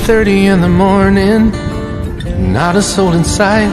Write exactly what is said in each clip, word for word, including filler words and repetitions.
thirty in the morning, not a soul in sight.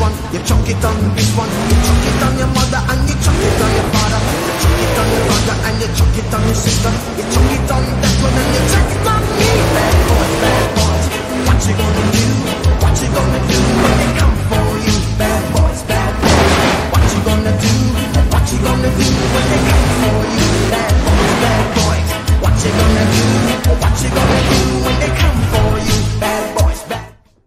one, you chuck it on this one. You chuck it on your mother and you chuck it on your father. You chuck it on your brother and you chuck it on your sister. You chuck it on that one and you chuck it on me. Bad boys, bad boys, what you gonna do? What you gonna do when they come for you? Bad boys, bad boys, what you gonna do? What you gonna do when they come for you? Bad boys, bad boys, what you gonna do? What you gonna do when they come for you? Bad boys, bad.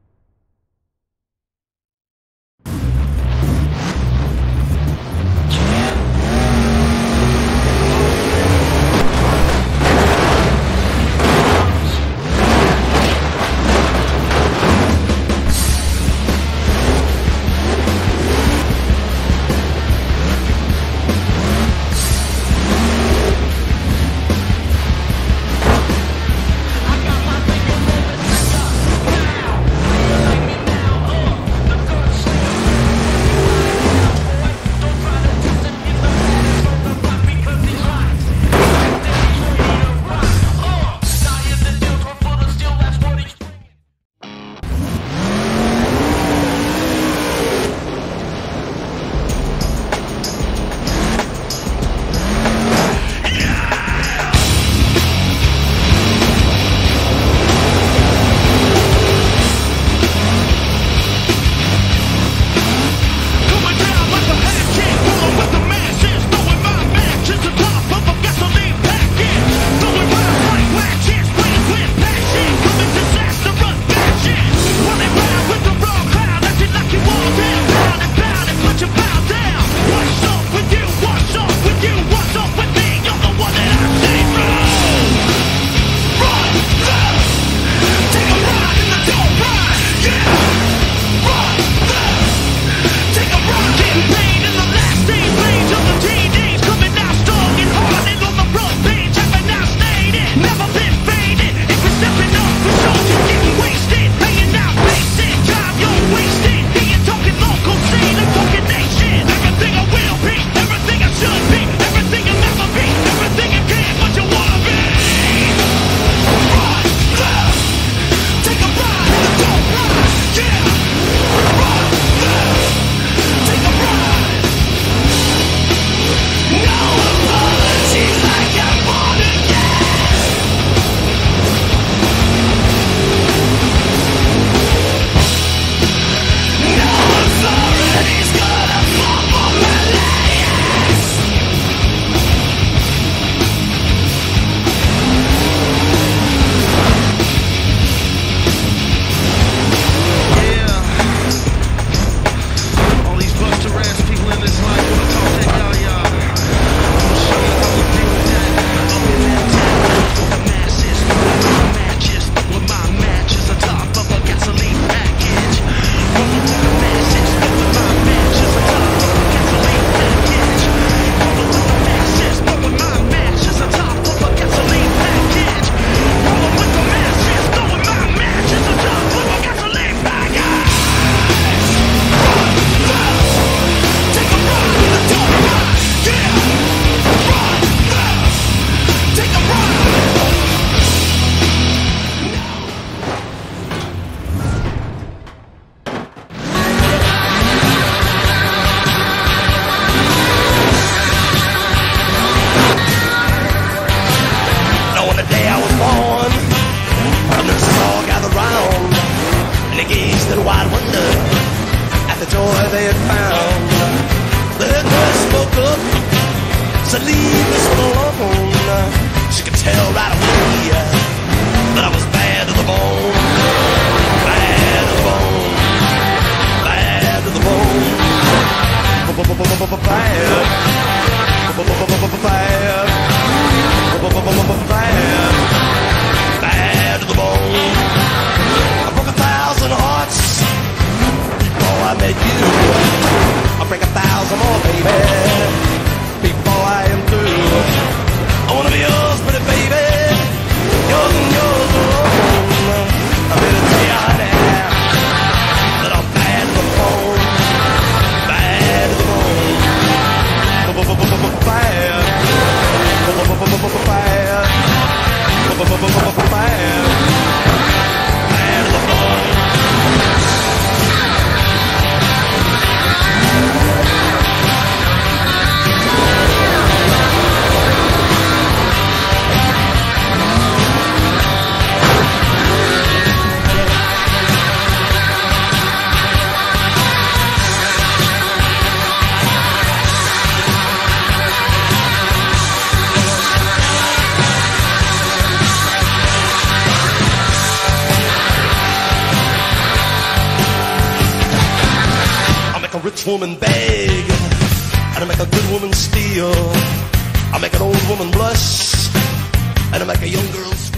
to leave us alone. She could tell right away that I was bad to the bone. Bad to the bone. Bad to the bone. Bad. Bad. Bad to the bone. I broke a thousand hearts before I met you. I'll break a thousand more, baby, before I am through. I wanna be yours, pretty baby, yours and yours alone. rich woman beg, and I make a good woman steal. I make an old woman blush, and I make a young girl scream.